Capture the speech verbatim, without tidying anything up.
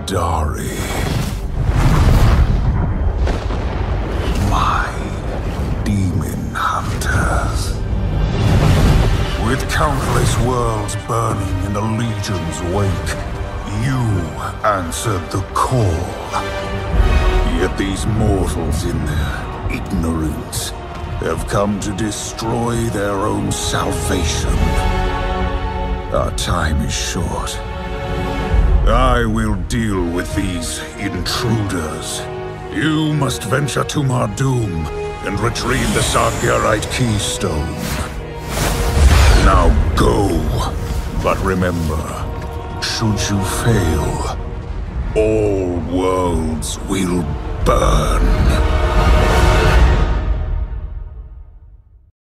Dari. My demon hunters. With countless worlds burning in the Legion's wake, you answered the call. Yet these mortals in their ignorance have come to destroy their own salvation. Our time is short. I will deal with these intruders. You must venture to Mardoom and retrieve the Sargerite keystone. Now go, but remember, should you fail, all worlds will burn.